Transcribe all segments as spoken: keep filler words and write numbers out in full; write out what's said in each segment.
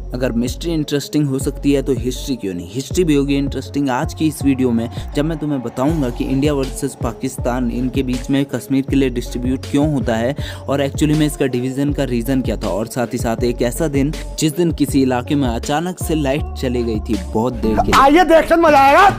अगर mystery interesting हो सकती है तो हिस्ट्री क्यों नहीं, हिस्ट्री भी होगी इंटरेस्टिंग। आज की इस वीडियो में जब मैं तुम्हें बताऊंगा कि इंडिया वर्सेस पाकिस्तान, इनके बीच में कश्मीर के लिए डिस्ट्रीब्यूट क्यों होता है और एक्चुअली में इसका डिवीज़न का रीज़न क्या था, और साथ ही साथ एक ऐसा दिन जिस दिन किसी इलाके में अचानक से लाइट चली गई थी बहुत देर के लिए। आइए देखने मजा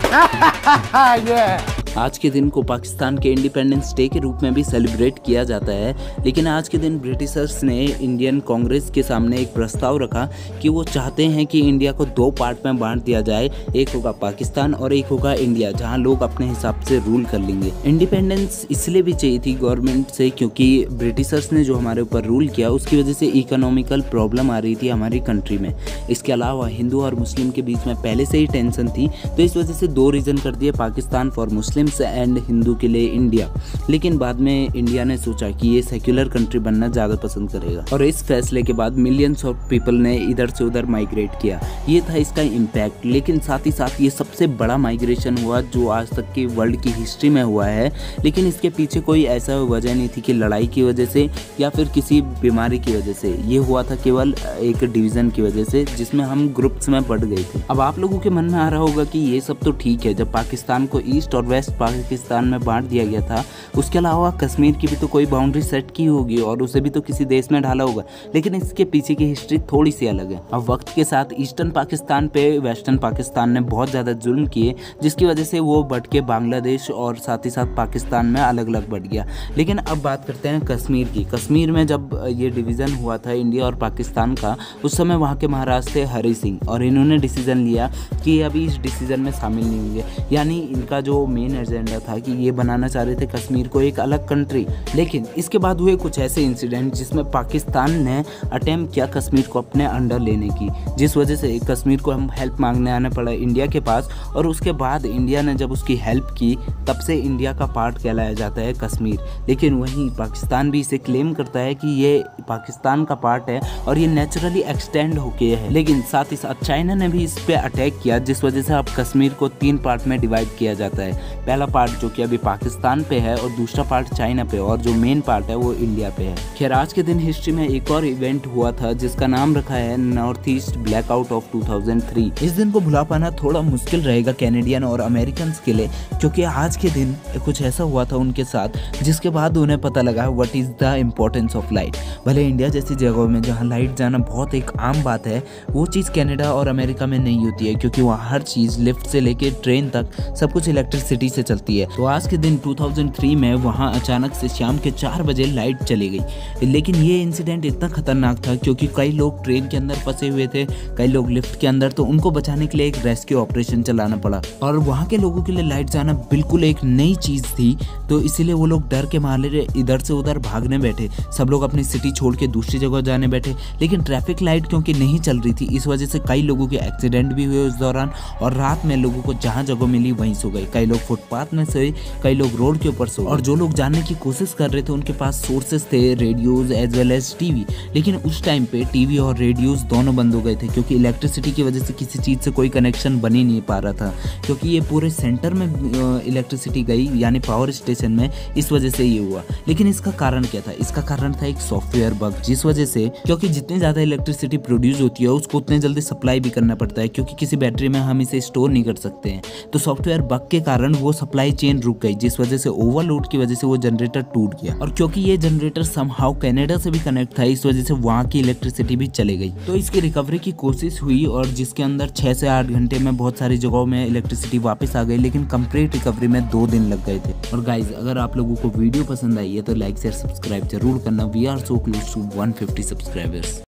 आएगा। आज के दिन को पाकिस्तान के इंडिपेंडेंस डे के रूप में भी सेलिब्रेट किया जाता है, लेकिन आज के दिन ब्रिटिशर्स ने इंडियन कांग्रेस के सामने एक प्रस्ताव रखा कि वो चाहते हैं कि इंडिया को दो पार्ट में बांट दिया जाए, एक होगा पाकिस्तान और एक होगा इंडिया, जहां लोग अपने हिसाब से रूल कर लेंगे। इंडिपेंडेंस इसलिए भी चाहिए थी गवर्नमेंट से क्योंकि ब्रिटिशर्स ने जो हमारे ऊपर रूल किया उसकी वजह से इकोनॉमिकल प्रॉब्लम आ रही थी हमारी कंट्री में। इसके अलावा हिंदू और मुस्लिम के बीच में पहले से ही टेंशन थी, तो इस वजह से दो रीज़न कर दिए, Pakistan for Muslim and Hindu के लिए इंडिया। लेकिन बाद में इंडिया ने सोचा कि ये सेक्युलर कंट्री बनना ज़्यादा पसंद करेगा और इस फैसले के बाद मिलियंस ऑफ पीपल ने इधर से उधर माइग्रेट किया। ये था इसका इम्पैक्ट। लेकिन साथ ही साथ ये सबसे बड़ा माइग्रेशन हुआ जो आज तक की वर्ल्ड की हिस्ट्री में हुआ है, लेकिन इसके पीछे कोई ऐसा वजह नहीं थी कि लड़ाई की वजह से या फिर किसी बीमारी की वजह से। ये हुआ था केवल एक डिवीज़न की वजह से जिसमें हम ग्रुप्स में बढ़ गए थे। अब आप लोगों के मन में आ रहा होगा कि ये सब तो ठीक है, जब पाकिस्तान को ईस्ट और वेस्ट पाकिस्तान में बांट दिया गया था, उसके अलावा कश्मीर की भी तो कोई बाउंड्री सेट की होगी और उसे भी तो किसी देश में ढाला होगा, लेकिन इसके पीछे की हिस्ट्री थोड़ी सी अलग है। अब वक्त के साथ ईस्टर्न पाकिस्तान पे वेस्टर्न पाकिस्तान ने बहुत ज़्यादा जुल्म किए, जिसकी वजह से वो बढ़ के बांग्लादेश और साथ ही साथ पाकिस्तान में अलग अलग बढ़ गया। लेकिन अब बात करते हैं कश्मीर की। कश्मीर में जब ये डिवीज़न हुआ था इंडिया और पाकिस्तान का, उस समय वहाँ के महाराज थे हरि सिंह और इन्होंने डिसीज़न लिया कि अभी इस डिसीज़न में शामिल नहीं होंगे। यानी इनका जो मेन एजेंडा था कि ये बनाना चाह रहे थे कश्मीर को एक अलग कंट्री। लेकिन इसके बाद हुए कुछ ऐसे इंसिडेंट जिसमें पाकिस्तान ने अटेम्प्ट किया कश्मीर को अपने अंडर लेने की, जिस वजह से कश्मीर को हम हेल्प मांगने आना पड़ा इंडिया के पास। और उसके बाद इंडिया ने जब उसकी हेल्प की तब से इंडिया का पार्ट कहलाया जाता है कश्मीर। लेकिन वहीं पाकिस्तान भी इसे क्लेम करता है कि ये पाकिस्तान का पार्ट है और ये नेचुरली एक्सटेंड होके है। लेकिन साथ ही साथ चाइना ने भी इस पर अटैक किया, जिस वजह से अब कश्मीर को तीन पार्ट में डिवाइड किया जाता है। पहला पार्ट जो कि अभी पाकिस्तान पे है और दूसरा पार्ट चाइना पे, और जो मेन पार्ट है वो इंडिया पे है। खैर आज के दिन हिस्ट्री में एक और इवेंट हुआ था जिसका नाम रखा है north east blackout of two thousand three. इस दिन को भुला पाना थोड़ा मुश्किल रहेगा कैनेडियन और अमेरिकन के लिए, क्योंकि आज के दिन कुछ ऐसा हुआ था उनके साथ जिसके बाद उन्हें पता लगा what is the importance of light. भले इंडिया जैसी जगहों में जहाँ लाइट जाना बहुत एक आम बात है, वो चीज़ कनाडा और अमेरिका में नहीं होती है, क्योंकि वहाँ हर चीज़ लिफ्ट से लेके ट्रेन तक सब कुछ इलेक्ट्रिसिटी से चलती है। तो आज के दिन टू थाउजेंड थ्री में वहाँ अचानक से शाम के चार बजे लाइट चली गई। लेकिन ये इंसिडेंट इतना खतरनाक था क्योंकि कई लोग ट्रेन के अंदर फंसे हुए थे, कई लोग लिफ्ट के अंदर, तो उनको बचाने के लिए एक रेस्क्यू ऑपरेशन चलाना पड़ा। और वहाँ के लोगों के लिए लाइट जाना बिल्कुल एक नई चीज़ थी, तो इसीलिए वो लोग डर के मारे इधर से उधर भागने बैठे। सब लोग अपनी सिटी छोड़ के दूसरी जगह जाने बैठे। लेकिन ट्रैफिक लाइट क्योंकि नहीं चल रही थी, इस वजह से कई लोगों के एक्सीडेंट भी हुए उस दौरान, और रात में लोगों को जहाँ जगह मिली वहीं सो गए। कई लोग फुटपाथ में सोए, कई लोग रोड के ऊपर सो, और जो लोग जानने की कोशिश कर रहे थे उनके पास सोर्सेस थे, radios as well as TV. लेकिन उस टाइम पे टीवी और रेडियोज दोनों बंद हो गए थे क्योंकि इलेक्ट्रिसिटी की वजह से किसी चीज़ से कोई कनेक्शन बन ही नहीं पा रहा था, क्योंकि ये पूरे सेंटर में इलेक्ट्रिसिटी गई, यानी पावर स्टेशन में, इस वजह से ये हुआ। लेकिन इसका कारण क्या था? इसका कारण था एक सॉफ्टवेयर बग, जिस वजह से, क्योंकि जितनी ज़्यादा इलेक्ट्रिसिटी प्रोड्यूस होती है उसको उतने जल्दी सप्लाई भी करना पड़ता है, क्योंकि किसी बैटरी में हम इसे स्टोर नहीं कर सकते हैं। तो सॉफ्टवेयर बग के कारण वो सप्लाई चेन रुक गई, जिस वजह से ओवरलोड की वजह से वो जनरेटर टूट गया। और क्योंकि ये जनरेटर समहाउ कनाडा से भी कनेक्ट था, इस वजह से वहाँ की इलेक्ट्रिसिटी भी चली गई। तो इसकी रिकवरी की कोशिश हुई और जिसके अंदर छः से आठ घंटे में बहुत सारी जगहों में इलेक्ट्रिसिटी वापस आ गई, लेकिन कंप्लीट रिकवरी में दो दिन लग गए थे। और गाइज अगर आप लोगों को वीडियो पसंद आई है तो लाइक शेयर सब्सक्राइब जरूर करना। We are so close to one fifty subscribers.